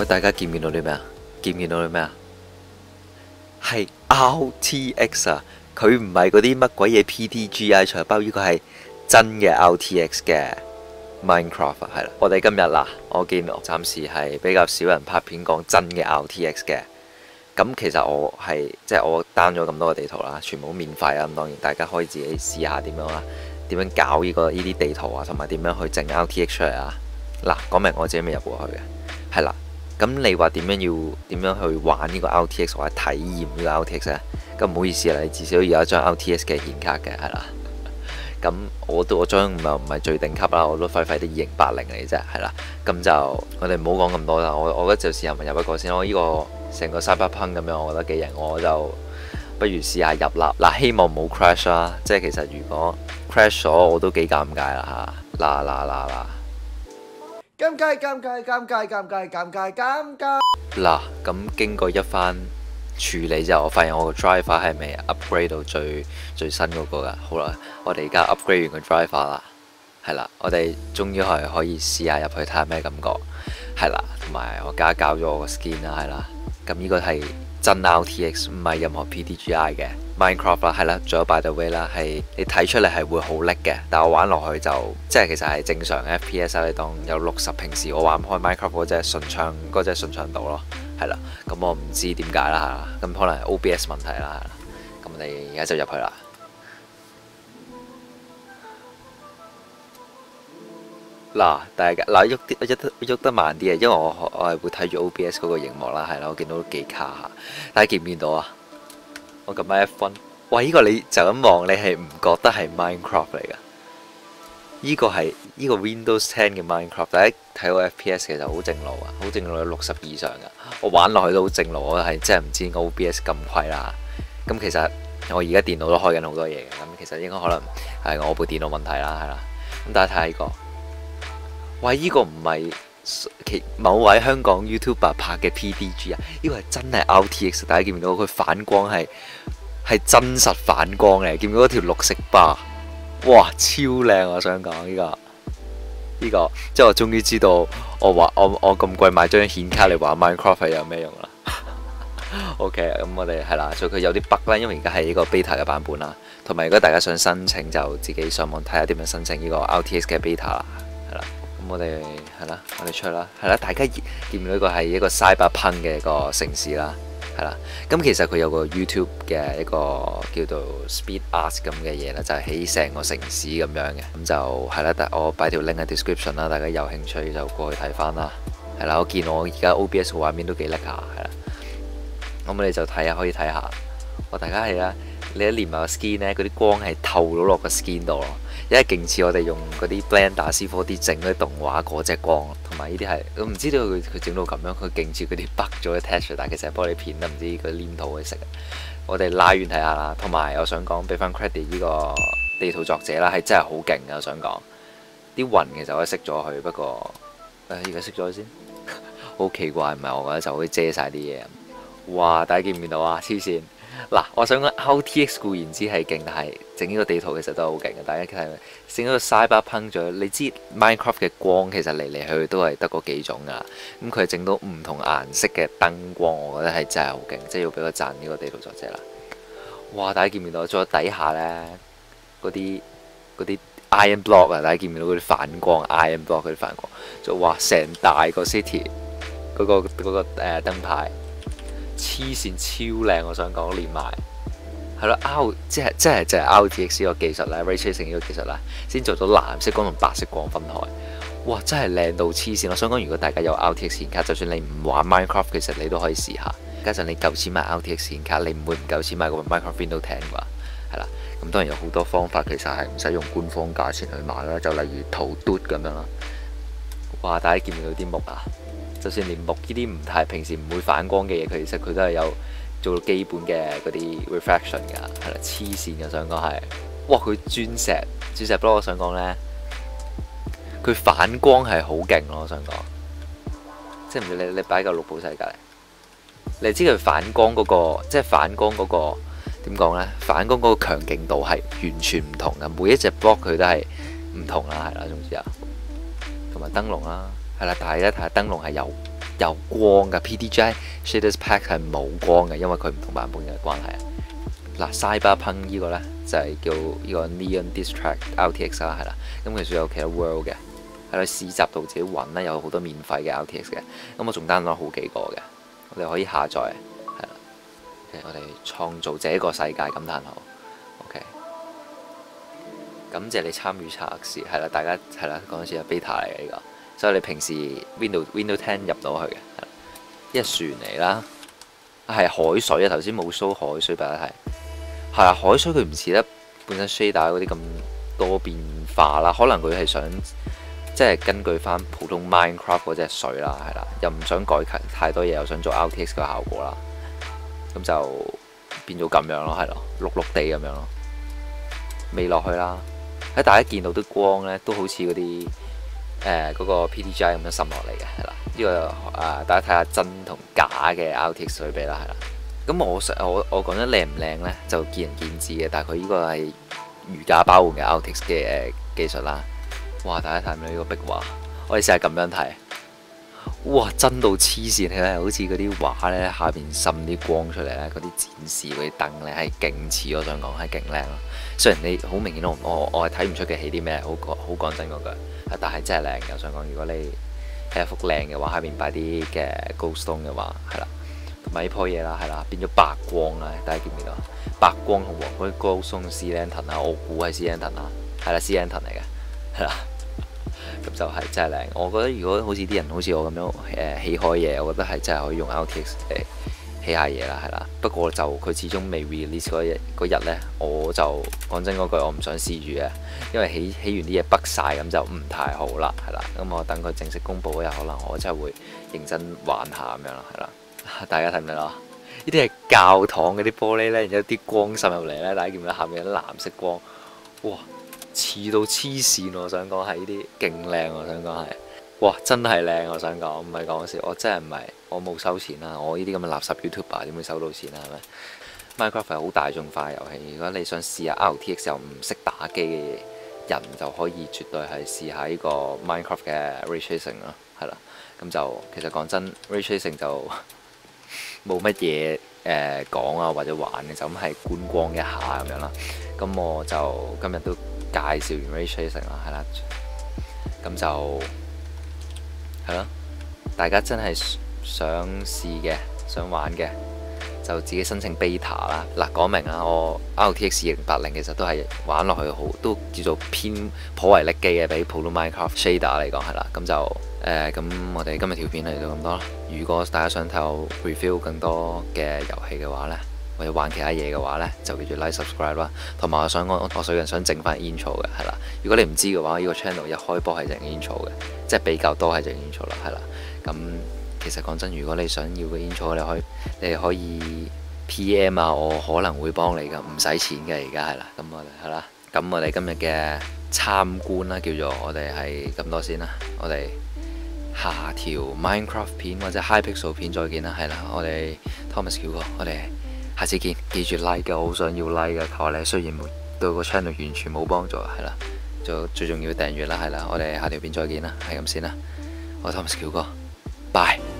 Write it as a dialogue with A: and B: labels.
A: 大家見唔見到啲咩啊？見唔見到啲咩啊？係 RTX 啊！佢唔係嗰啲乜鬼嘢 PTGI 財包，呢個係真嘅 RTX 嘅 Minecraft 啊，係啦。我哋今日嗱，我見暫時係比較少人拍片講真嘅 RTX 嘅。咁其實我係即係我 down 咗咁多個地圖啦，全部都免費啊。咁當然大家可以自己試下點樣啦，點樣搞呢啲地圖啊，同埋點樣去整 RTX 出嚟啊。嗱，講明我自己未入過去嘅，係啦。咁你話點樣去玩呢個 RTX 或者體驗呢個 RTX 呢？咁唔好意思啦，你至少要有一張 RTX 嘅顯卡嘅，係啦。咁我張唔係最頂級啦，我都廢啲2080嚟啫，係啦。咁就我哋唔好講咁多啦。我覺得就試下入一個先。我呢個成個 Cyberpunk 咁樣，我覺得幾型，我就不如試下入啦。嗱，希望冇 crash 啦。即係其實如果 crash 咗，我都幾尷尬啦嚇。嗱。
B: 尷尬。
A: 嗱，咁經過一番處理之後，我發現我個 driver 係未 upgrade 到最新嗰個㗎。好啦，我哋而家 upgrade 完個 driver 啦，係啦，我哋終於係可以試下入去睇下咩感覺，係啦，同埋我搞咗我個 skin 啦，係啦，咁呢個係真 RTX， 唔係任何 PTGI 嘅 Minecraft 啦，係啦，仲有 by the way 啦，係你睇出嚟係會好叻嘅，但我玩落去就即係其實係正常 FPS 啦，你當有60，平時我玩開 Minecraft 嗰隻順暢度咯，係啦，咁我唔知點解啦，咁可能係 OBS 問題啦，咁我哋而家就入去啦。嗱，大家喐得慢啲嘅，因為我係會睇住 OBS 嗰個熒幕啦，係啦，我見到都幾卡下，大家見唔見到啊？我撳翻F1，哇！呢個你就咁望，你係唔覺得係 Minecraft 嚟㗎？呢個係呢個 Windows 10嘅 Minecraft，大家睇個 FPS 其實好正路啊，好正路有60以上㗎。我玩落去都好正路，我係真係唔知點解 OBS 咁虧啦。咁其實我而家電腦都開緊好多嘢嘅，咁其實應該可能係我部電腦問題啦，係啦。咁大家睇下呢個。喂，呢個唔係某位香港 YouTuber 拍嘅 PDG 啊，呢個係真係 RTX， 大家見唔見到佢反光係真實反光嚟，見唔見到條綠色巴？哇，超靚！我想講呢個，即係我終於知道我咁貴買張顯卡嚟玩 Minecraft 係有咩用啦。OK， 咁我哋係啦，所以佢有啲 bug 啦，因為而家係呢個 beta 嘅版本啦，同埋如果大家想申請就自己上網睇下點樣申請呢個 RTX 嘅 beta 啦，係啦。我哋係啦，我哋出啦，係啦，大家見唔到呢個係一個 Cyberpunk 嘅一個城市啦，係啦。咁其實佢有個 YouTube 嘅一個叫做 Speed Art 咁嘅嘢啦，就係起成個城市咁樣嘅。咁就係啦，我擺條 link 喺 description 啦，大家有興趣就過去睇翻啦。係啦，我見我而家 OBS 畫面都幾叻下，係啦。咁我哋就睇下，可以睇下。大家係啦，你一連埋個 skin 咧，嗰啲光係透到落個 skin 度咯。因為勁似我哋用嗰啲 Blender C4D 整嗰啲動畫嗰隻光，同埋呢啲係我唔知道佢整到咁樣，佢勁似嗰啲 bug 咗嘅 texture，但係其實係玻璃片都唔知佢黏土去食。我哋拉遠睇下啦，同埋我想講俾翻 credit 呢個地圖作者啦，係真係好勁嘅。我想講啲雲其實可以熄咗佢，不過而家熄咗先，好奇怪唔係？我覺得就可以遮晒啲嘢。哇！大家見唔見到啊？黐線！嗱，我想講 RTX 固然之係勁，但係整呢個地圖其實都係好勁嘅。大家睇整咗個 Cyberpunk 咗，你知 Minecraft 嘅光其實嚟嚟去去都係得嗰幾種噶。咁佢整到唔同顏色嘅燈光，我覺得係真係好勁，即係要俾個讚呢個地圖作者啦。哇！大家見唔見到？再底下呢，嗰啲 Iron Block 啊，大家見唔見到嗰啲反光 Iron Block 嗰啲反光？就哇，成大個 city 嗰個燈牌。黐線超靚，我想講連埋係咯，即係就係 RTX 呢個技術咧 ，Ray Tracing 呢個技術啦，先做到藍色光同白色光分開。哇，真係靚到黐線！我想講，如果大家有 RTX 顯卡，就算你唔玩 Minecraft，其實你都可以試下。加上你夠錢買 RTX 顯卡，你唔會唔夠錢買個 Minecraft Windows 10啩？係啦，咁當然有好多方法，其實係唔使用官方價錢去買啦，就例如淘嘟咁樣啦。哇，大家見唔見到啲木啊？就算連木呢啲唔太平時唔會反光嘅嘢，其實佢都係有做到基本嘅嗰啲 reflection 㗎，係啦，黐線嘅想講係，哇！佢鑽石不過我想講呢，佢反光係好勁咯，我想講，即係唔知你擺嚿綠寶石隔離，你知佢反光嗰個，即係反光嗰個點講呢？反光嗰個強勁度係完全唔同嘅，每一隻 block 佢都係唔同啦，係啦，總之啊，同埋燈籠啦。係啦，但係咧，睇下燈籠係有有光㗎。PDJ Shaders Pack 係冇光嘅，因為佢唔同版本嘅關係。嗱，Cyberpunk呢個呢，就係叫呢個 Neon Distract RTX 啦，係啦。咁其實有其他 World 嘅，喺市集度自己揾啦，有好多免費嘅 RTX 嘅。咁我仲 download 咗好幾個嘅，我哋可以下載，係啦。我哋創造這個世界感嘆號。OK， 感謝你參與測試，係啦，大家係啦，講一次係 beta 嚟嘅呢個，所以你平時 Windows 10入到去嘅，係啦，一船嚟啦，係海水啊，頭先冇 show 海水俾大家睇。係啊，海水佢唔似得本身 shader 嗰啲咁多變化啦，可能佢係想即係根據翻普通 Minecraft 嗰隻水啦，係啦，又唔想改太多嘢，又想做 RTX 嘅效果啦，咁就變咗咁樣咯，係咯，綠綠地咁樣咯，未落去啦。喺大家見到啲光呢，都好似嗰啲嗰個 PDJ 咁樣滲落嚟嘅，係啦，呢個大家睇下真同假嘅 RTX 對比啦，係啦。咁我講得靚唔靚呢，就見仁見智嘅。但係佢呢個係如假包換嘅 RTX 嘅技術啦。哇！大家睇唔到呢個壁畫？我哋試下咁樣睇。哇！真到黐線嘅，好似嗰啲畫呢，下邊滲啲光出嚟呢，嗰啲展示嗰啲燈呢，係勁似，我想講係勁靚咯。雖然你好明顯我係睇唔出佢起啲咩，好講真嗰句。但係真係靚嘅，我想講，如果你係一幅靚嘅畫，下邊擺啲嘅 Glowstone 嘅話，係啦。同埋呢樖嘢啦，係啦，變咗白光啦，大家見唔見到？白光同黃嗰啲 Glowstone Sea Lantern 啊，我估係 Sea Lantern 啦，係啦 Sea Lantern 嚟嘅，係啦。咁就係真係靚。我覺得如果好似啲人好似我咁樣起開嘢，我覺得係真係可以用 RTX 起下嘢啦，係啦。不過就佢始終未 release 嗰日呢，我就講真嗰句，我唔想試住嘅，因為起完啲嘢北晒咁就唔太好啦，係啦。咁我等佢正式公佈嗰日，可能我真係會認真玩下咁樣啦，係啦。大家睇唔睇到？呢啲係教堂嗰啲玻璃呢，然之後啲光滲入嚟呢，大家見唔見到下面有啲藍色光？哇！似到黐線，我想講係呢啲勁靚，我想講係，哇！真係靚，我想講唔係講笑，我真係唔係，我冇收錢啦，我呢啲咁嘅垃圾 YouTuber 點會收到錢啊？係咪？Minecraft 係好大眾化遊戲，如果你想試下 RTX 又唔識打機嘅人，就可以絕對係試下呢個 Minecraft 嘅 Ray Tracing 咯，係啦。咁就其實講真 ，Ray Tracing 就冇乜嘢講啊，或者玩嘅，就咁係觀光一下咁樣啦。咁我就今日都介紹完 Ray Tracing 啦，係啦。咁就係咯，大家真係想試嘅、想玩嘅，就自己申請 beta 啦。嗱，講明啦，我 RTX 2080其實都係玩落去好，都叫做偏頗為力機嘅，比普通 Minecraft Shader 嚟講係啦。咁就咁我哋今日條片嚟到咁多啦。如果大家想睇我 review 更多嘅遊戲嘅話呢，或者玩其他嘢嘅話呢，就記住 like subscribe 啦。同埋我最近想整翻 intro 嘅，係啦。如果你唔知嘅話，呢個 channel 一開波係整 intro 嘅，即係比較多係整 intro 啦，係啦。咁其實講真，如果你想要嘅 intro，你可以 PM 啊，我可能會幫你噶，唔使錢嘅而家係啦。咁我哋係啦，咁我哋今日嘅參觀啦，叫做我哋係咁多先啦。我哋下條 Minecraft 片或者 Hypixel 片再見啦，係啦。我哋 Thomas 喬哥，我哋下次見，記住 like 嘅，我好想要 like 嘅，求下你，雖然對個 channel 完全冇幫助，係啦，最重要訂閱啦，係啦。我哋下條片再見啦，係咁先啦。我係 Thomas 喬哥，拜。